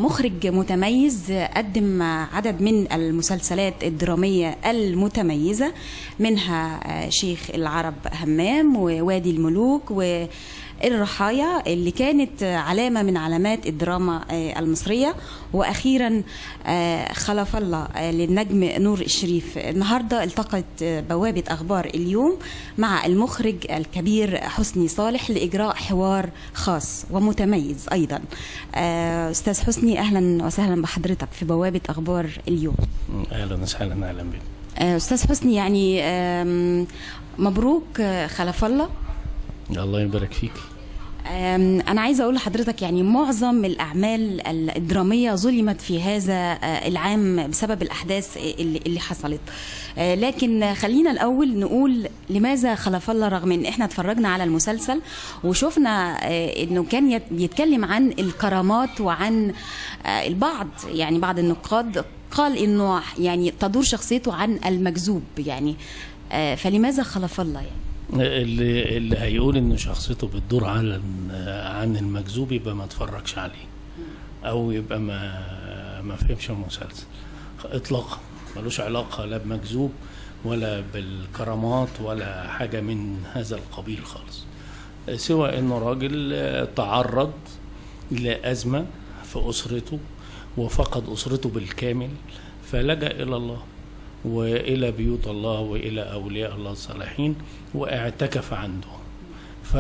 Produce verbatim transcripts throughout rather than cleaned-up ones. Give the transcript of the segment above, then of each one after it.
مخرج متميز، قدم عدد من المسلسلات الدرامية المتميزة، منها شيخ العرب همام ووادي الملوك والرحايا اللي كانت علامة من علامات الدراما المصرية، وأخيرا خلف الله للنجم نور الشريف. النهاردة التقت بوابة أخبار اليوم مع المخرج الكبير حسني صالح لإجراء حوار خاص ومتميز أيضا. أستاذ حسني، أهلا وسهلا بحضرتك في بوابة أخبار اليوم. أهلا وسهلا. أهلا بك أستاذ حسني. يعني مبروك خلف الله. الله يبارك فيك. أنا عايزة أقول لحضرتك يعني معظم الأعمال الدرامية ظلمت في هذا العام بسبب الأحداث اللي حصلت، لكن خلينا الأول نقول لماذا خلف الله، رغم أن إحنا اتفرجنا على المسلسل وشوفنا أنه كان يتكلم عن الكرامات وعن البعض، يعني بعض النقاد قال أنه يعني تدور شخصيته عن المكذوب، يعني فلماذا خلف الله؟ يعني اللي اللي هيقول ان شخصيته بتدور على عن المكذوب يبقى ما اتفرجش عليه، او يبقى ما ما فهمش المسلسل اطلاقا. ملوش علاقه لا بمكذوب ولا بالكرامات ولا حاجه من هذا القبيل خالص، سوى انه راجل تعرض لازمه في اسرته وفقد اسرته بالكامل، فلجأ الى الله وإلى بيوت الله وإلى أولياء الله الصالحين واعتكف عندهم، ف...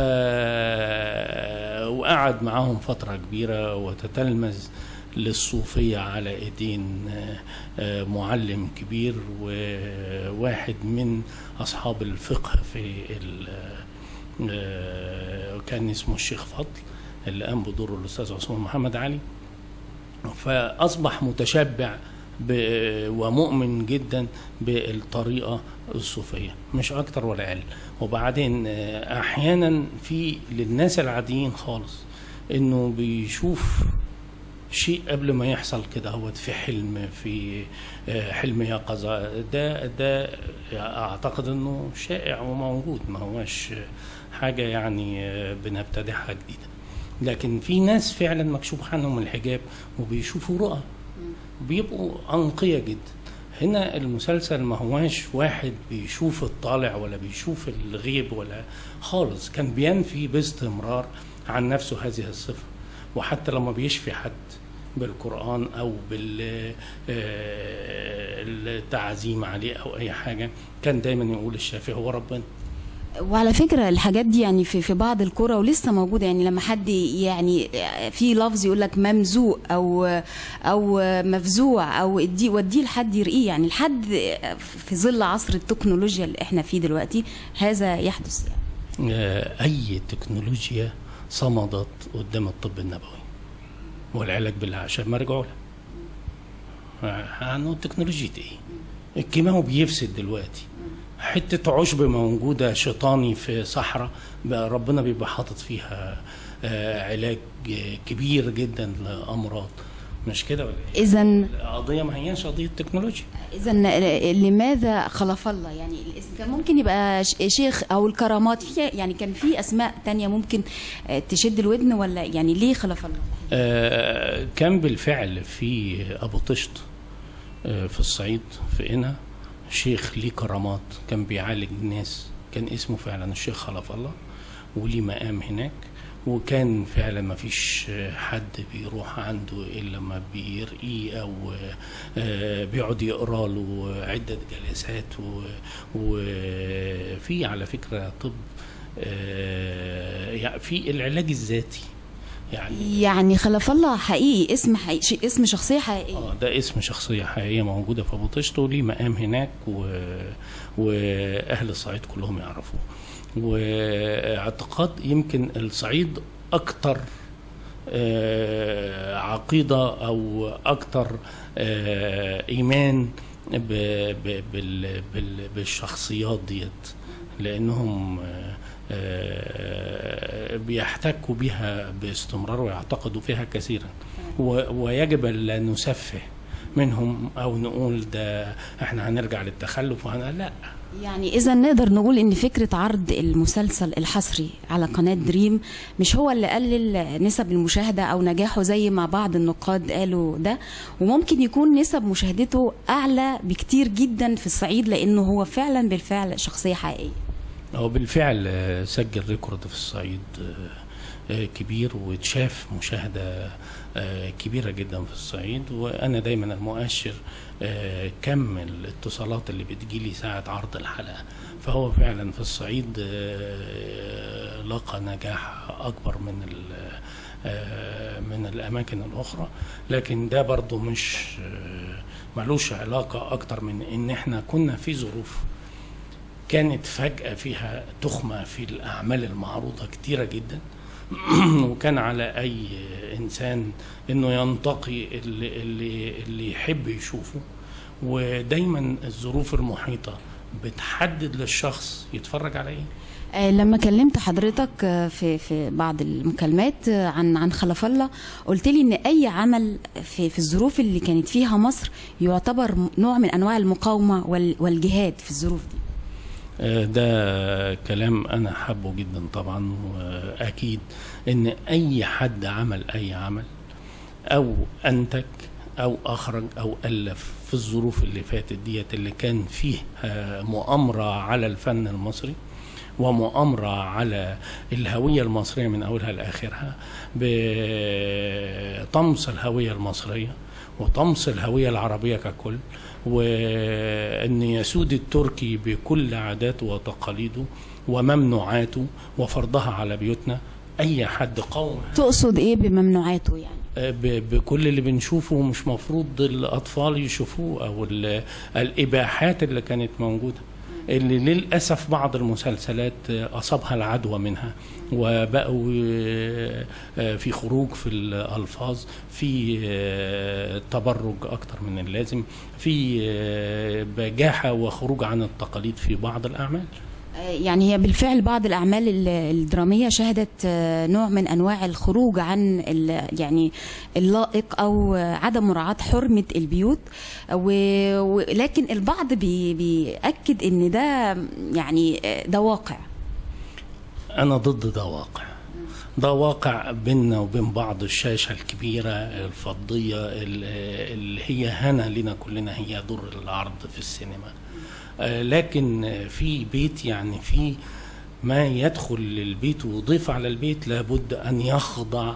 وقعد معهم فترة كبيرة وتتلمذ للصوفية على ايدين معلم كبير وواحد من أصحاب الفقه في ال... كان اسمه الشيخ فضل اللي قام بدور الأستاذ عثمان محمد علي، فأصبح متشبع ومؤمن جدا بالطريقة الصوفية مش أكتر ولا أقل. وبعدين أحيانا في للناس العاديين خالص إنه بيشوف شيء قبل ما يحصل كده، هو في حلم في حلم يقظة، ده ده أعتقد إنه شائع وموجود، ما هوش حاجة يعني بنبتدعها جديدة. لكن في ناس فعلا مكشوف عنهم الحجاب وبيشوفوا رؤى، بيبقوا أنقية جدا. هنا المسلسل ما هواش واحد بيشوف الطالع ولا بيشوف الغيب ولا خالص، كان بينفي باستمرار عن نفسه هذه الصفة، وحتى لما بيشفي حد بالقرآن أو بالتعزيم عليه أو أي حاجة كان دايما يقول الشافي هو ربنا. وعلى فكرة الحاجات دي يعني في في بعض القرى ولسه موجودة، يعني لما حد يعني في لفظ يقول لك ممزوق أو أو مفزوع أو ادي وديه لحد يرقيه، يعني لحد في ظل عصر التكنولوجيا اللي احنا فيه دلوقتي هذا يحدث. يعني أي تكنولوجيا صمدت قدام الطب النبوي والعلاج بالأعشاب ما رجعوا لها. عنه تكنولوجيا إيه؟ الكيماوي بيفسد دلوقتي، حتة عشب موجودة شيطاني في صحراء ربنا بيبقى حاطط فيها علاج كبير جدا لأمراض، مش كده ولا ايه؟ إذا القضية ما هياش قضية تكنولوجيا. إذا لماذا خلف الله؟ يعني كان ممكن يبقى شيخ أو الكرامات في، يعني كان في أسماء تانية ممكن تشد الودن، ولا يعني ليه خلف الله؟ آه كان بالفعل في أبو طشت آه في الصعيد في قنا شيخ ليه كرامات، كان بيعالج الناس، كان اسمه فعلا الشيخ خلف الله وليه مقام هناك، وكان فعلا ما فيش حد بيروح عنده الا لما بيرقيه او بيقعد يقرا له عده جلسات. وفي على فكره طب في العلاج الذاتي، يعني يعني خلف الله حقيقي اسم حقيقي، اسم شخصيه حقيقيه. اه ده اسم شخصيه حقيقيه موجوده في ابو طشت وليه مقام هناك، و... واهل الصعيد كلهم يعرفوه. واعتقاد يمكن الصعيد اكتر آه عقيده او اكتر آه ايمان ب... ب... بال... بال... بالشخصيات ديت، لانهم آه بيحتكوا بها باستمرار ويعتقدوا فيها كثيرا، ويجب أن لا نسفه منهم او نقول ده احنا هنرجع للتخلف وهن... لا. يعني إذا نقدر نقول إن فكرة عرض المسلسل الحصري على قناة دريم مش هو اللي قلل نسب المشاهدة أو نجاحه زي ما بعض النقاد قالوا ده، وممكن يكون نسب مشاهدته أعلى بكتير جدا في الصعيد، لأنه هو فعلا بالفعل شخصية حقيقية. هو بالفعل سجل ريكورد في الصعيد كبير واتشاف مشاهدة كبيرة جدا في الصعيد، وأنا دايما المؤشر كم الاتصالات اللي بتجيلي ساعة عرض الحلقة، فهو فعلا في الصعيد لقى نجاح أكبر من من الأماكن الأخرى. لكن ده برضو مش ملوش علاقة أكتر من إن إحنا كنا في ظروف كانت فجأة فيها تخمة في الأعمال المعروضة كتيرة جدا، وكان على أي إنسان إنه ينتقي اللي, اللي, اللي يحب يشوفه، ودايما الظروف المحيطة بتحدد للشخص يتفرج على إيه. لما كلمت حضرتك في في بعض المكالمات عن عن خلف الله، قلت لي ان اي عمل في في الظروف اللي كانت فيها مصر يعتبر نوع من انواع المقاومه والجهاد في الظروف دي. ده كلام أنا حابه جدا طبعا، وأكيد إن أي حد عمل أي عمل أو أنتج أو أخرج أو ألف في الظروف اللي فاتت ديت اللي كان فيه مؤامرة على الفن المصري ومؤامرة على الهوية المصرية من أولها لآخرها بطمس الهوية المصرية وطمس الهوية العربية ككل، وأن يسود التركي بكل عاداته وتقاليده وممنوعاته وفرضها على بيوتنا. أي حد قوم. تقصد إيه بممنوعاته يعني؟ بكل اللي بنشوفه مش مفروض الأطفال يشوفوه، أو الإباحات اللي كانت موجودة اللي للأسف بعض المسلسلات أصابها العدوى منها وبقوا في خروج في الألفاظ، في تبرج أكتر من اللازم، في بجاحة وخروج عن التقاليد في بعض الأعمال. يعني هي بالفعل بعض الأعمال الدرامية شهدت نوع من أنواع الخروج عن يعني اللائق أو عدم مراعاة حرمة البيوت، ولكن البعض بي بيأكد إن ده يعني ده واقع. أنا ضد ده واقع. ده واقع بيننا وبين بعض. الشاشة الكبيرة الفضية اللي هي هنا لنا كلنا هي دور العرض في السينما، لكن في بيت يعني في ما يدخل للبيت ويضيف على البيت لابد أن يخضع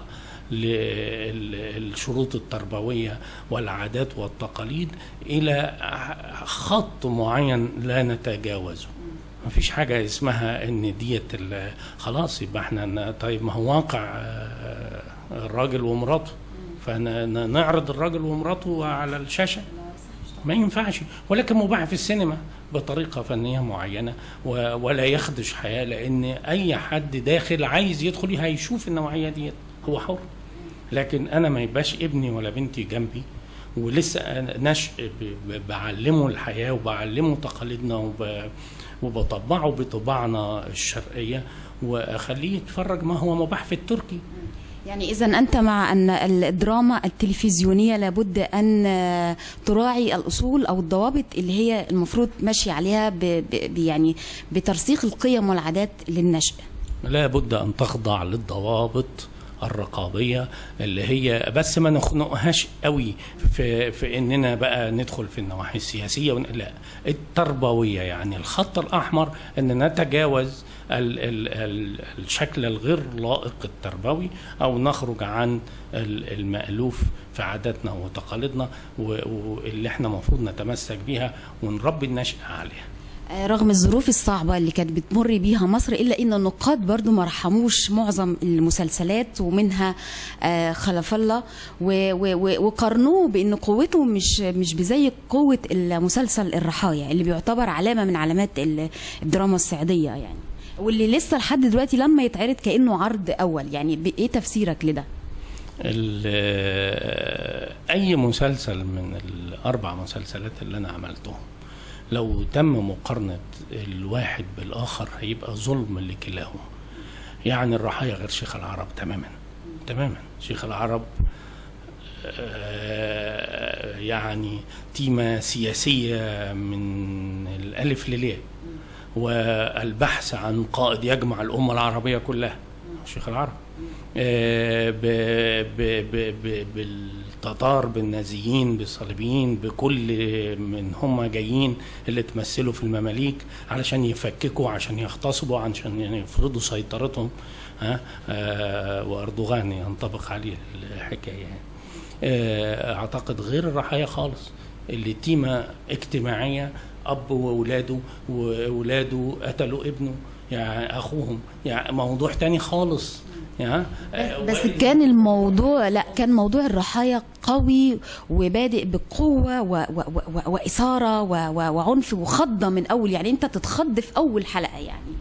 للشروط التربوية والعادات والتقاليد إلى خط معين لا نتجاوزه. ما فيش حاجة اسمها ان ديت خلاص يبقى احنا طيب ما هو واقع الراجل ومراته فنعرض الراجل ومراته على الشاشة، ما ينفعش. ولكن مباح في السينما بطريقة فنية معينة ولا يخدش حياة، لأن أي حد داخل عايز يدخل هيشوف النوعية دي هو حر. لكن أنا ما يبقاش ابني ولا بنتي جنبي ولسه نشء بعلمه الحياة وبعلمه تقاليدنا وبطبعه بطباعنا الشرقية وأخليه يتفرج ما هو مباح في التركي. يعني إذا أنت مع أن الدراما التلفزيونية لابد أن تراعي الأصول أو الضوابط اللي هي المفروض ماشي عليها ب ب يعني بترسيخ القيم والعادات للنشء. لابد أن تخضع للضوابط الرقابية اللي هي بس ما نخنقهاش قوي في, في إننا بقى ندخل في النواحي السياسية، لا التربوية. يعني الخط الأحمر أن نتجاوز ال ال ال الشكل الغير لائق التربوي أو نخرج عن المألوف في عاداتنا وتقاليدنا واللي احنا مفروض نتمسك بيها ونربي النشء عليها. رغم الظروف الصعبة اللي كانت بتمر بيها مصر إلا إن النقاد برضو ما رحموش معظم المسلسلات ومنها خلف الله وقارنوه بأن قوته مش مش بزي قوة المسلسل الرحايا اللي بيعتبر علامة من علامات الدراما الصعيدية يعني، واللي لسه لحد دلوقتي لما يتعرض كأنه عرض أول. يعني إيه تفسيرك لده؟ أي مسلسل من الأربع مسلسلات اللي أنا عملتهم لو تم مقارنة الواحد بالآخر هيبقى ظلم لكلاهما. يعني الرحايا غير شيخ العرب تماما تماما. شيخ العرب يعني تيمة سياسية من الألف للياء، والبحث عن قائد يجمع الأمة العربية كلها، الشيخ العرب، بالتتار، بالنازيين، بالصليبيين، بكل من هم جايين اللي تمثلوا في المماليك علشان يفككوا، عشان يغتصبوا، عشان يعني يفرضوا سيطرتهم. ها وأردوغان ينطبق عليه الحكاية يعني. أعتقد غير الرحايا خالص، اللي تيمة اجتماعية، أب وأولاده وأولاده قتلوا ابنه يعني أخوهم، يعني موضوع تاني خالص يعني. بس كان الموضوع، لا كان موضوع الرحايا قوي وبادئ بقوة و و و وإثارة و و وعنف وخضة من أول، يعني أنت تتخض في أول حلقة يعني.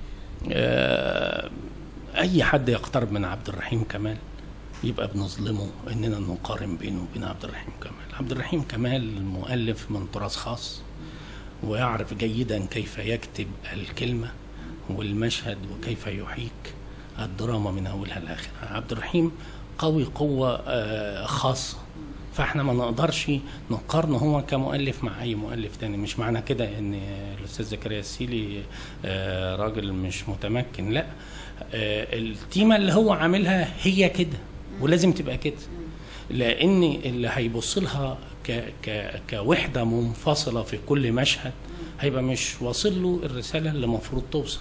أي حد يقترب من عبد الرحيم كمال يبقى بنظلمه إننا نقارن بينه وبين عبد الرحيم كمال. عبد الرحيم كمال مؤلف من طراز خاص، ويعرف جيدا كيف يكتب الكلمة والمشهد وكيف يحيك الدراما من أولها لآخرها. عبد الرحيم قوي قوة خاصة، فاحنا ما نقدرش نقارنه هو كمؤلف مع أي مؤلف تاني. مش معنى كده إن الأستاذ زكريا السيلي راجل مش متمكن، لا، التيمة اللي هو عاملها هي كده ولازم تبقى كده، لأن اللي هيبص لها ك ك كوحدة منفصلة في كل مشهد هيبقى مش واصل له الرسالة اللي المفروض توصل،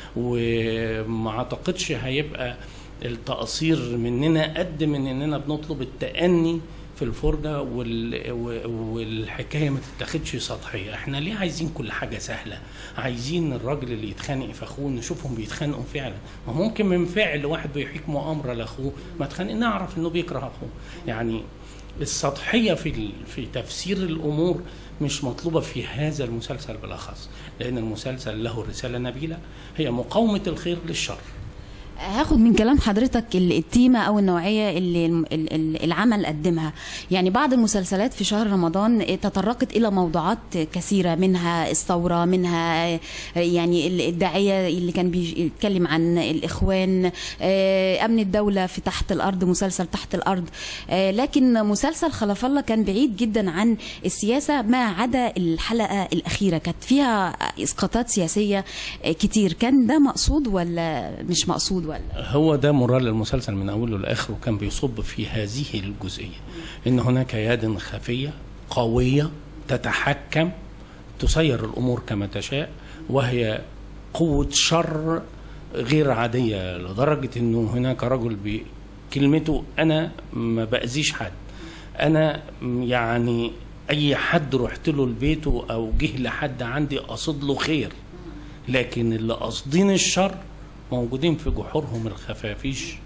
وما اعتقدش هيبقى التقصير مننا قد من اننا بنطلب التأني في الفرجة والحكاية ما تتاخدش سطحية. احنا ليه عايزين كل حاجة سهلة؟ عايزين الراجل اللي يتخانق في اخوه نشوفهم بيتخانقوا فعلا، ما ممكن من فعل واحد بيحيك مؤامرة لاخوه ما تخانق نعرف انه بيكره اخوه. يعني السطحية في في تفسير الامور مش مطلوبة في هذا المسلسل بالأخص، لأن المسلسل له رسالة نبيلة هي مقاومة الخير للشر. هاخد من كلام حضرتك التيمة أو النوعية اللي العمل قدمها، يعني بعض المسلسلات في شهر رمضان تطرقت إلى موضوعات كثيرة، منها الثورة، منها يعني الداعية اللي كان بيتكلم عن الإخوان، أمن الدولة في تحت الأرض، مسلسل تحت الأرض، لكن مسلسل خلف الله كان بعيد جدا عن السياسة ما عدا الحلقة الأخيرة كانت فيها إسقاطات سياسية كتير. كان ده مقصود ولا مش مقصود؟ ولا هو ده مرال المسلسل من اوله لاخره، كان بيصب في هذه الجزئيه، ان هناك يد خفيه قويه تتحكم تسير الامور كما تشاء، وهي قوه شر غير عاديه، لدرجه انه هناك رجل بكلمته انا ما باذيش حد، انا يعني اي حد رحت له لبيته او جه لحد عندي قصد له خير، لكن اللي قاصدين الشر موجودين في جحورهم الخفافيش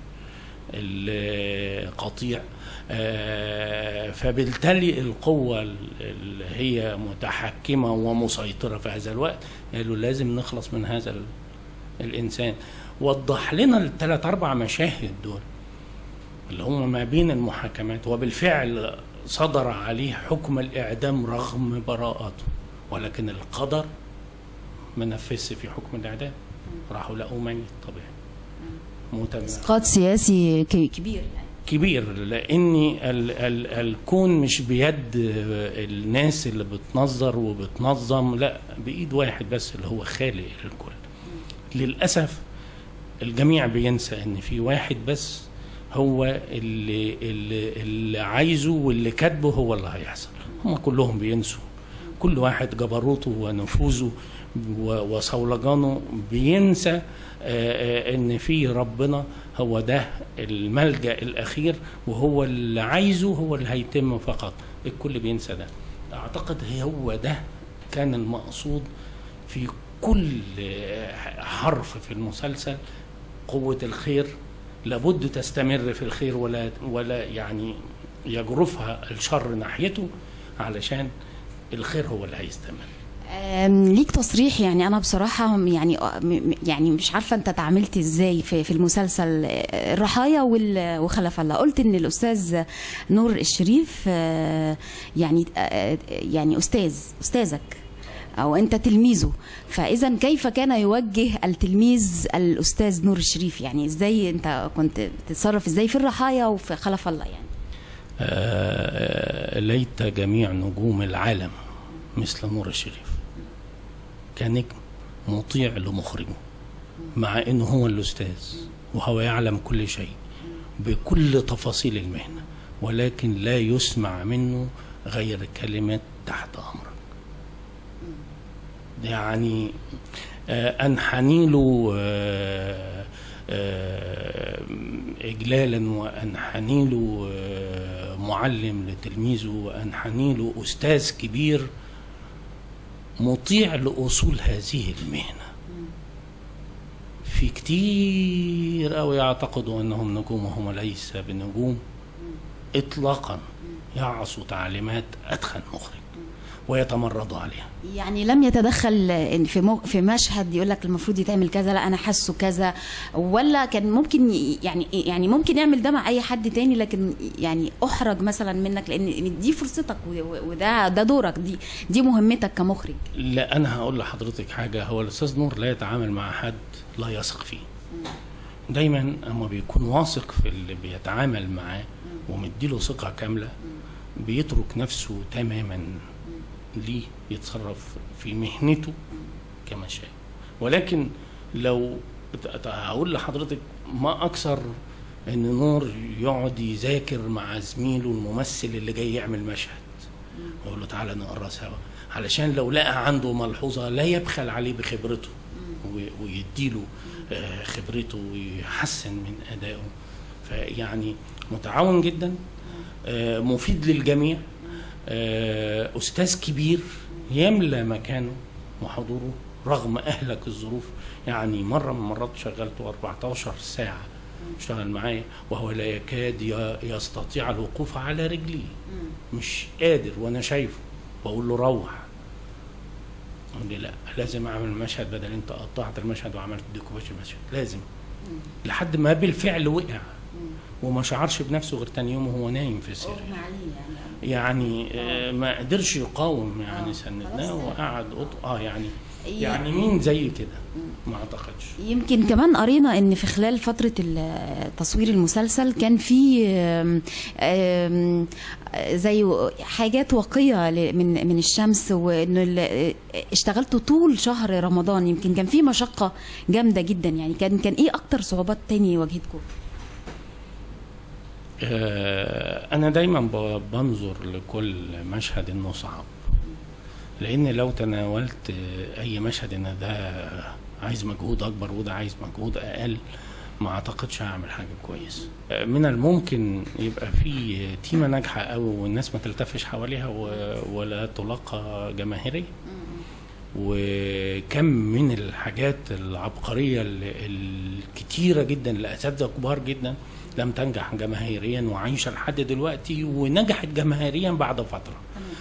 القطيع. فبالتالي القوة اللي هي متحكمة ومسيطرة في هذا الوقت قالوا لازم نخلص من هذا الإنسان. وضح لنا الثلاث أربع مشاهد دول اللي هم ما بين المحاكمات، وبالفعل صدر عليه حكم الإعدام رغم براءته، ولكن القدر ما نفذش في حكم الإعدام، راحوا لقوا ميت طبيعي. اسقاط سياسي كبير يعني. كبير، لان ال ال الكون مش بيد الناس اللي بتنظر وبتنظم، لا، بايد واحد بس اللي هو خالق الكل. للاسف الجميع بينسى ان في واحد بس هو اللي اللي, اللي عايزه واللي كاتبه هو اللي هيحصل. هم كلهم بينسوا، كل واحد جبروته ونفوذه وصولجانه بينسى ان في ربنا هو ده الملجأ الاخير، وهو اللي عايزه هو اللي هيتم فقط. الكل بينسى ده. اعتقد هو ده كان المقصود في كل حرف في المسلسل. قوة الخير لابد تستمر في الخير، ولا ولا يعني يجرفها الشر ناحيته، علشان الخير هو اللي هيستمر. ليك تصريح، يعني انا بصراحه يعني يعني مش عارفه انت تعاملت ازاي في في المسلسل الرحايا وخلف الله. قلت ان الاستاذ نور الشريف يعني يعني استاذ استاذك او انت تلميذه، فاذا كيف كان يوجه التلميذ الاستاذ نور الشريف؟ يعني ازاي انت كنت بتتصرف ازاي في الرحايا وفي خلف الله؟ يعني آه ليت جميع نجوم العالم مثل نور الشريف، كنجم مطيع لمخرجه مع انه هو الاستاذ وهو يعلم كل شيء بكل تفاصيل المهنه، ولكن لا يسمع منه غير كلمه تحت امرك. يعني آه انحني له آه آه اجلالا، وانحني له آه معلم لتلميذه، وانحني له استاذ كبير مطيع لاصول هذه المهنه. في كتير قوي يعتقدوا انهم نجوم وهم ليس بنجوم اطلاقا، يعصوا تعليمات اتخن مخرج ويتمردوا عليها. يعني لم يتدخل في مو في مشهد يقول لك المفروض يتعمل كذا، لا انا حاسه كذا، ولا كان ممكن يعني يعني ممكن يعمل ده مع اي حد تاني، لكن يعني احرج مثلا منك لان دي فرصتك وده ده دورك، دي دي مهمتك كمخرج. لا انا هقول لحضرتك حاجه، هو الاستاذ نور لا يتعامل مع حد لا يثق فيه. دايما اما بيكون واثق في اللي بيتعامل معاه ومديله ثقه كامله بيترك نفسه تماما ليه يتصرف في مهنته كما شاء. ولكن لو هقول لحضرتك ما اكثر ان نور يقعد يذاكر مع زميله الممثل اللي جاي يعمل مشهد، يقول له تعالى نقرا سوا، علشان لو لقى عنده ملحوظه لا يبخل عليه بخبرته ويديله خبرته ويحسن من ادائه. فيعني متعاون جدا، مفيد للجميع، أستاذ كبير يملى مكانه وحضوره رغم أهلك الظروف. يعني مرة من مرات شغلته أربعتاشر ساعة اشتغل معايا وهو لا يكاد يستطيع الوقوف على رجليه، مش قادر، وأنا شايفه بقول له روح، يقول لي لا لازم أعمل مشهد، بدل أنت قطعت المشهد وعملت ديكوباج المشهد لازم، لحد ما بالفعل وقع وما شعرش بنفسه غير تاني يوم وهو نايم في السرير. يعني آه ما قدرش يقاوم، يعني سندناه وقعد اه يعني يعني مين زي كده؟ ما اعتقدش. يمكن كمان قرينا ان في خلال فتره تصوير المسلسل كان في زي حاجات واقيه من من الشمس، وانه اشتغلتوا طول شهر رمضان، يمكن كان في مشقه جامده جدا. يعني كان كان ايه اكتر صعوبات تاني واجهتكم؟ أنا دايما بنظر لكل مشهد إنه صعب، لأن لو تناولت أي مشهد إن ده عايز مجهود أكبر وده عايز مجهود أقل، ما أعتقدش هعمل حاجة كويس. من الممكن يبقى في تيمة ناجحة أوي والناس ما تلتفش حواليها ولا تلاقى جماهيرية، وكم من الحاجات العبقرية الكتيرة جدا لأساتذة كبار جدا لم تنجح جماهيريا وعايشه لحد دلوقتي، ونجحت جماهيريا بعد فتره.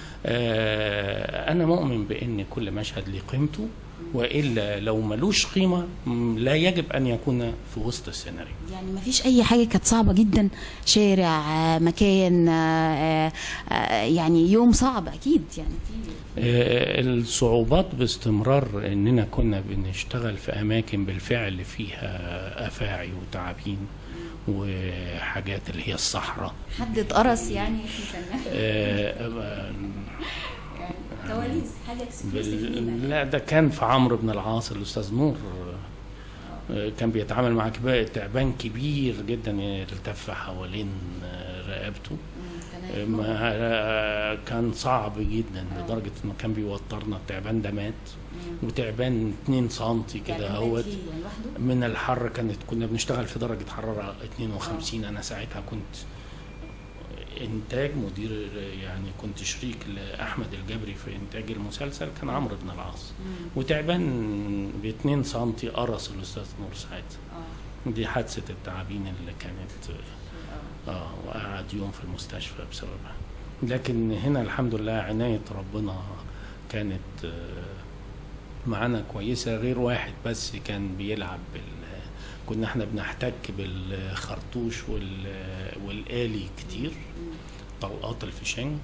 آه انا مؤمن بان كل مشهد له قيمته، والا لو ملوش قيمه لا يجب ان يكون في وسط السيناريو. يعني ما فيش اي حاجه كانت صعبه جدا، شارع، مكان، آه آه يعني يوم صعب اكيد يعني في آه الصعوبات باستمرار اننا كنا بنشتغل في اماكن بالفعل فيها افاعي وتعابين وحاجات اللي هي الصحراء. حد اتقرص يعني في فنان؟ آه يعني كواليس حاجه اكسكلوسيف؟ لا ده كان في عمرو بن العاص الاستاذ نور آه كان بيتعامل مع تعبان كبير جدا يلتف حوالين رقبته. ما كان صعب جدا لدرجه انه كان بيوترنا. التعبان ده مات، وتعبان اتنين سنتي كده اهوت من الحر. كانت كنا بنشتغل في درجه حراره اتنين وخمسين. انا ساعتها كنت انتاج مدير، يعني كنت شريك لاحمد الجبري في انتاج المسلسل، كان عمرو بن العاص، وتعبان ب اتنين سنتي قرص الاستاذ نور ساعتها. دي حادثه التعابين اللي كانت اه وقعد يوم في المستشفى بسببها. لكن هنا الحمد لله عناية ربنا كانت معانا كويسة، غير واحد بس كان بيلعب بال كنا احنا بنحتك بالخرطوش وال... والآلي كتير، طلقات الفشنك،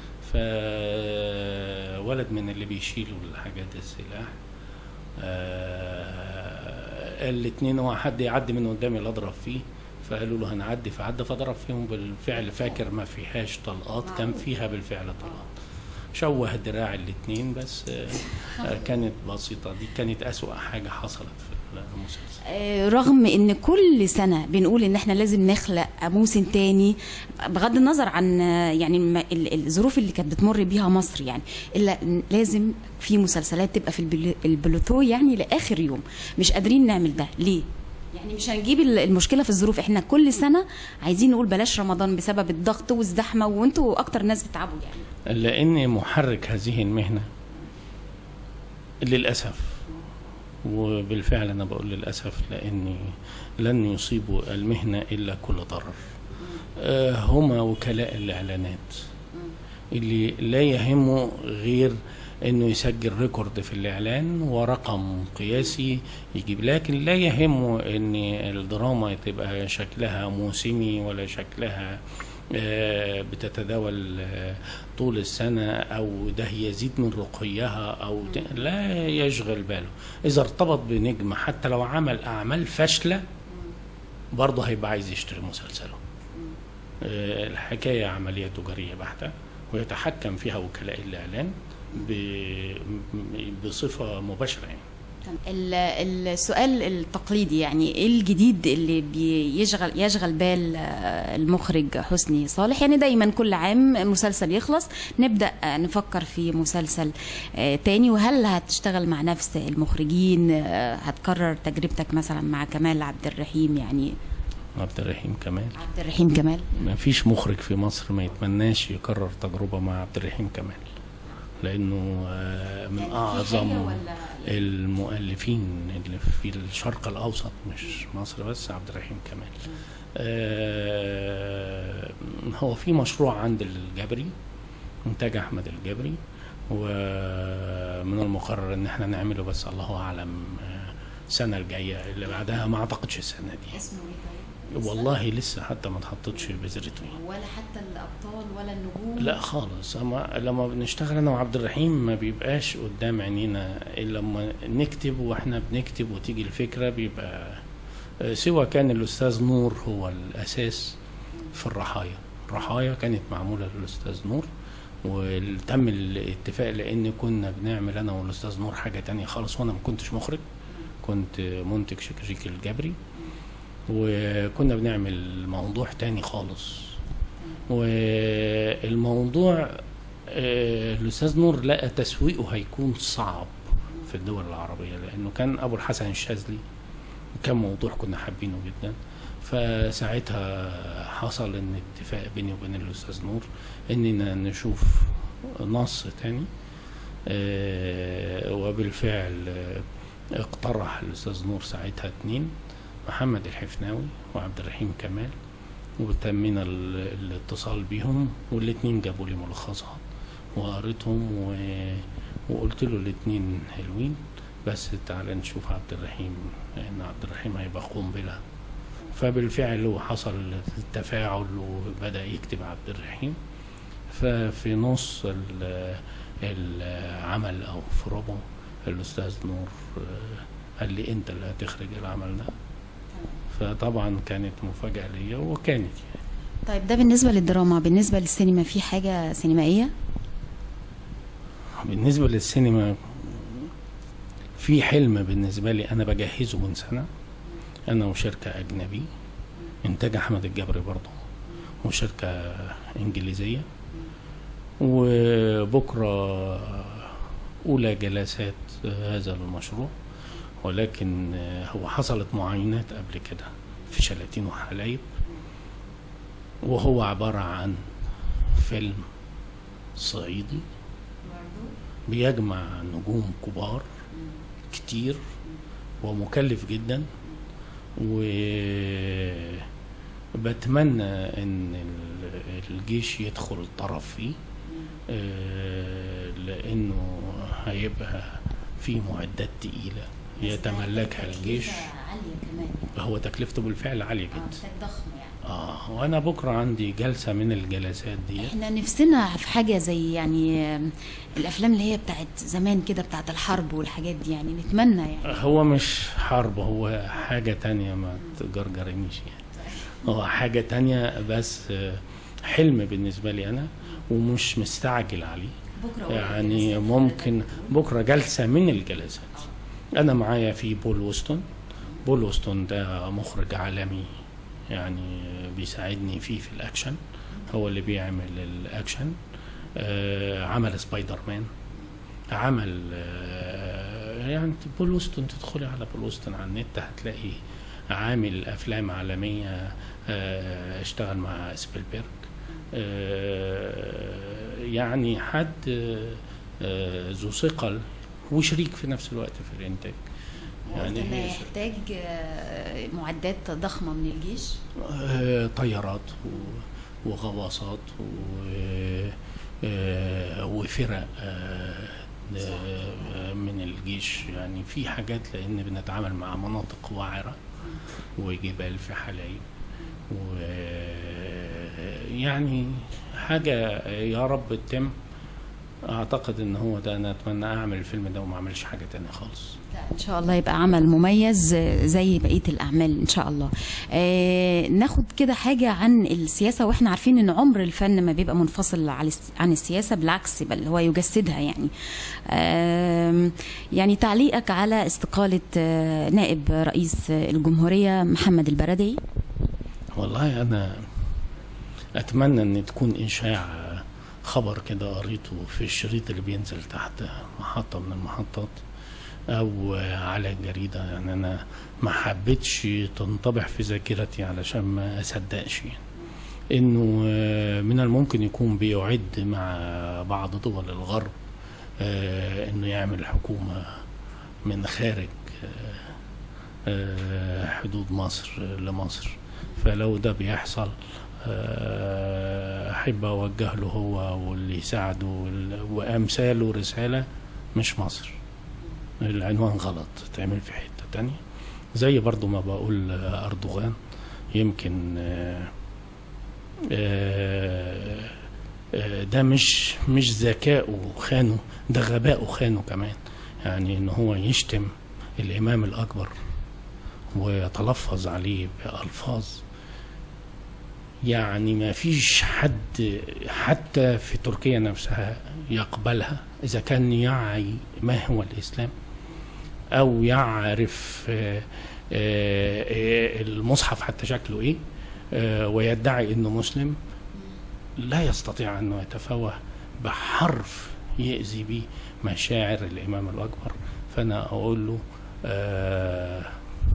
فولد من اللي بيشيلوا الحاجات السلاح آه... الاتنين هو حد يعدي من قدامي اللي اضرب فيه، فقالوا له هنعدي، فعدى فضرب فيهم بالفعل. فاكر ما فيهاش طلقات، كان فيها بالفعل طلقات. شوه دراع الاثنين بس. كانت بسيطة. دي كانت أسوأ حاجة حصلت في المسلسل. رغم ان كل سنة بنقول ان احنا لازم نخلق موسم تاني، بغض النظر عن يعني الظروف اللي كانت بتمر بيها مصر يعني، الا لازم في مسلسلات تبقى في البلوتو يعني لاخر يوم. مش قادرين نعمل ده ليه؟ يعني مش هنجيب المشكله في الظروف. احنا كل سنه عايزين نقول بلاش رمضان بسبب الضغط والزحمه، وانتوا اكتر ناس بتتعبوا يعني. لان محرك هذه المهنه للاسف، وبالفعل انا بقول للاسف، لان لن يصيبوا المهنه الا كل ضرر. آه هما وكلاء الاعلانات اللي لا يهمه غير انه يسجل ريكورد في الاعلان ورقم قياسي يجيب، لكن لا يهمه ان الدراما تبقى شكلها موسمي ولا شكلها بتتداول طول السنة او ده يزيد من رقيها او لا يشغل باله. اذا ارتبط بنجم حتى لو عمل اعمال فاشلة برضه هيبقى عايز يشتري مسلسله. الحكاية عملية تجارية بحتة، ويتحكم فيها وكلاء الاعلان بصفة مباشرة يعني. السؤال التقليدي يعني ايه الجديد اللي بيشغل يشغل بال المخرج حسني صالح؟ يعني دايما كل عام مسلسل يخلص نبدأ نفكر في مسلسل تاني، وهل هتشتغل مع نفس المخرجين؟ هتكرر تجربتك مثلا مع كمال عبد الرحيم؟ يعني عبد الرحيم كمال عبد الرحيم كمال ما فيش مخرج في مصر ما يتمناش يكرر تجربة مع عبد الرحيم كمال، لأنه من أعظم المؤلفين اللي في الشرق الأوسط، مش مصر بس. عبد الرحيم كمال هو في مشروع عند الجبري، إنتاج أحمد الجبري، ومن المقرر إن احنا نعمله، بس الله أعلم السنة الجاية اللي بعدها، ما أعتقدش السنة دي. اسمه إيه؟ والله لسه حتى ما اتحطتش بذرته، ولا حتى الابطال ولا النجوم؟ لا خالص. اما لما بنشتغل انا وعبد الرحيم ما بيبقاش قدام عينينا الا لما نكتب، واحنا بنكتب وتيجي الفكره بيبقى سوى. كان الاستاذ نور هو الاساس في الرحايا. الرحايا كانت معموله للاستاذ نور، وتم الاتفاق لان كنا بنعمل انا والاستاذ نور حاجه تانية خالص، وانا ما كنتش مخرج، كنت منتج شكريك الجبري، وكنا بنعمل موضوع تاني خالص. والموضوع الأستاذ نور لقى تسويقه هيكون صعب في الدول العربية، لأنه كان أبو الحسن الشاذلي، وكان موضوع كنا حابينه جدا. فساعتها حصل ان اتفاق بيني وبين الأستاذ نور إننا نشوف نص تاني، وبالفعل اقترح الأستاذ نور ساعتها اتنين، محمد الحفناوي وعبد الرحيم كمال، وتمينا الاتصال بيهم، والاثنين جابوا لي ملخصات وقريتهم و... وقلت له الاثنين حلوين، بس تعالى نشوف عبد الرحيم، لان عبد الرحيم هيبقى قنبله. فبالفعل وحصل التفاعل وبدا يكتب عبد الرحيم. ففي نص العمل او في ربعه الاستاذ نور قال لي انت اللي هتخرج العمل ده. فطبعا كانت مفاجأة ليا وكانت يعني. طيب ده بالنسبة للدراما. بالنسبة للسينما في حاجة سينمائية؟ بالنسبة للسينما في حلم بالنسبة لي أنا بجهزه من سنة، أنا وشركة أجنبي، إنتاج أحمد الجبري برضه، وشركة إنجليزية. وبكرة أولى جلسات هذا المشروع، ولكن هو حصلت معاينات قبل كده في شلاتين وحلايب، وهو عبارة عن فيلم صعيدي بيجمع نجوم كبار كتير ومكلف جدا، وبتمنى ان الجيش يدخل الطرف فيه، لانه هيبقى في معدات تقيلة يتملكها الجيش. هو تكلفته بالفعل عالية جدا، اه ضخم يعني. اه وانا بكره عندي جلسه من الجلسات دي. احنا نفسنا في حاجه زي يعني الافلام اللي هي بتاعت زمان كده، بتاعت الحرب والحاجات دي، يعني نتمنى يعني. هو مش حرب، هو حاجه تانية، ما تجرجرنيش يعني. هو حاجة تانية بس حلم بالنسبة لي أنا ومش مستعجل عليه. بكرة يعني ممكن بكرة جلسة من الجلسات. أنا معايا في بول وستون. بول وستون ده مخرج عالمي يعني بيساعدني فيه في الأكشن، هو اللي بيعمل الأكشن. آه عمل سبايدر مان، عمل آه يعني بول وستون، تدخلي على بول وستون على النت هتلاقي عامل أفلام عالمية. آه اشتغل مع سبيلبرج. آه يعني حد آه ذو ثقل وشريك في نفس الوقت في الإنتاج. يعني ما يحتاج معدات ضخمة من الجيش؟ آه طيارات وغواصات وفرق من الجيش، يعني في حاجات لأن بنتعامل مع مناطق وعرة وجبال في حلايب، ويعني حاجة يا رب تتم. أعتقد إن هو ده، أنا أتمنى أعمل الفيلم ده وما أعملش حاجة تانية خالص. ان شاء الله يبقى عمل مميز زي بقيه الاعمال ان شاء الله. آه ناخد كده حاجه عن السياسه، واحنا عارفين ان عمر الفن ما بيبقى منفصل عن السياسه، بالعكس بل هو يجسدها يعني. آه يعني تعليقك على استقاله آه نائب رئيس الجمهوريه محمد البرادعي. والله انا اتمنى ان تكون انشاع خبر كده قريته في الشريط اللي بينزل تحت محطه من المحطات او على الجريده، يعني انا ما حبيتش تنطبع في ذاكرتي علشان ما اصدقش يعني انه من الممكن يكون بيعد مع بعض دول الغرب انه يعمل حكومه من خارج حدود مصر لمصر. فلو ده بيحصل احب اوجه له هو واللي يساعده وامثاله رساله: مش مصر، العنوان غلط، تعمل في حته تانية. زي برضو ما بقول اردوغان، يمكن ده مش مش ذكائه خانه، ده غبائه خانه كمان. يعني ان هو يشتم الامام الاكبر ويتلفظ عليه بألفاظ يعني ما فيش حد حتى في تركيا نفسها يقبلها إذا كان يعي ما هو الإسلام أو يعرف المصحف حتى شكله إيه ويدعي إنه مسلم. لا يستطيع أنه يتفوه بحرف يأذي به مشاعر الإمام الأكبر. فأنا أقول له آه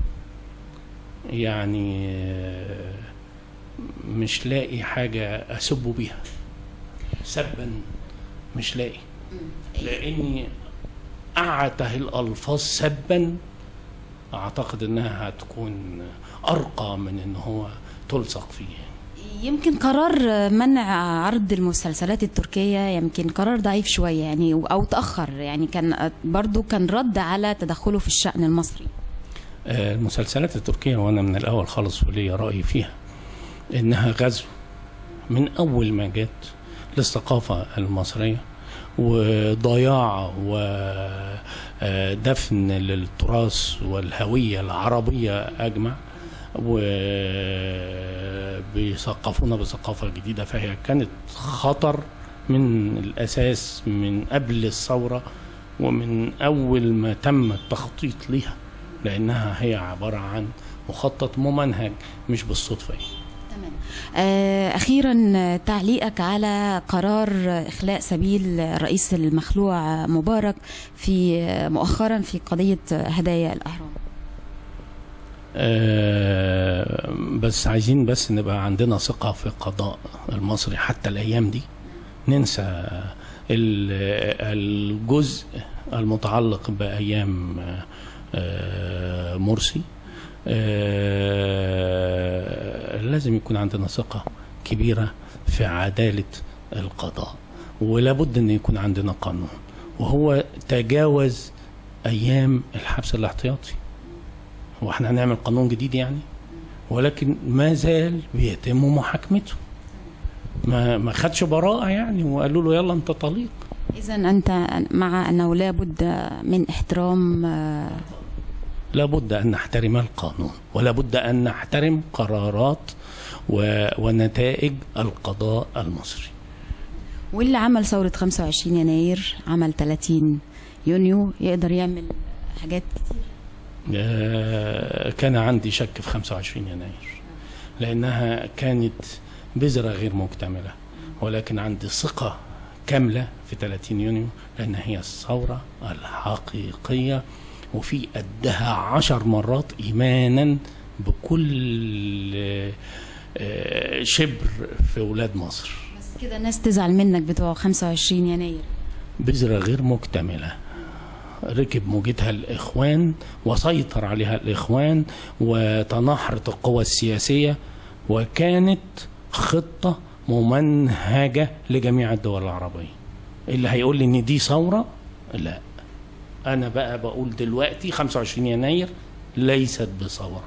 يعني آه مش لاقي حاجة أسبه بيها، سبا مش لاقي، لأني أعته الألفاظ سبا أعتقد أنها هتكون أرقى من أنه هو تلصق فيه. يمكن قرار منع عرض المسلسلات التركية يمكن قرار ضعيف شوية يعني، أو تأخر يعني، كان برضو كان رد على تدخله في الشأن المصري. المسلسلات التركية وأنا من الأول خالص ولي رأيي فيها إنها غزو من أول ما جت للثقافة المصرية وضياع ودفن للتراث والهوية العربية أجمع، وبيثقفونا بثقافة جديدة. فهي كانت خطر من الأساس من قبل الثورة ومن أول ما تم التخطيط لها، لأنها هي عبارة عن مخطط ممنهج مش بالصدفة. تمام. أخيرا تعليقك على قرار إخلاء سبيل الرئيس المخلوع مبارك في مؤخرا في قضية هدايا الأهرام. أه بس عايزين بس نبقى عندنا ثقة في القضاء المصري حتى الأيام دي، ننسى الجزء المتعلق بأيام أه مرسي. أه لازم يكون عندنا ثقة كبيرة في عدالة القضاء، ولابد أن يكون عندنا قانون، وهو تجاوز أيام الحبس الاحتياطي. هو احنا هنعمل قانون جديد يعني؟ ولكن ما زال بيتم محاكمته، ما ما خدش براءة يعني وقالوا له يلا انت طليق. إذا أنت مع أنه لابد من احترام لابد أن نحترم القانون، ولابد أن نحترم قرارات ونتائج القضاء المصري. واللي عمل ثورة خمسة وعشرين يناير عمل ثلاثين يونيو يقدر يعمل حاجات كتير. كان عندي شك في خمسة وعشرين يناير لأنها كانت بذرة غير مكتملة، ولكن عندي ثقة كاملة في ثلاثين يونيو لأن هي الثورة الحقيقية، وفي قدها عشر مرات إيمانا بكل شبر في ولاد مصر. بس كده الناس تزعل منك بتوع خمسة وعشرين يناير. بذرة غير مكتملة ركب موجتها الإخوان وسيطر عليها الإخوان وتناحرت القوى السياسية، وكانت خطة ممنهجة لجميع الدول العربية. اللي هيقول لي إن دي ثورة، لا، أنا بقى بقول دلوقتي خمسة وعشرين يناير ليست بثورة.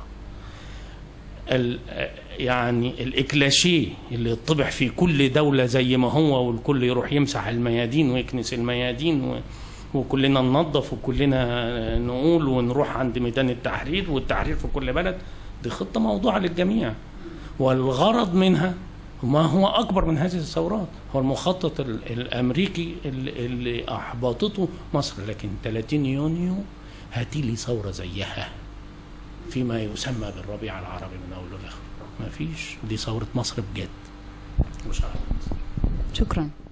يعني الإكلاشيه اللي يطبع في كل دولة زي ما هو، والكل يروح يمسح الميادين ويكنس الميادين و... وكلنا ننظف وكلنا نقول ونروح عند ميدان التحرير والتحرير في كل بلد، دي خطة موضوعة للجميع، والغرض منها ما هو أكبر من هذه الثورات، هو المخطط الأمريكي اللي أحبطته مصر. لكن ثلاثين يونيو هاتي لي ثورة زيها فيما يسمى بالربيع العربي من أوله لآخره، ما فيش. دي ثورة مصر بجد، مش عارف. شكرا.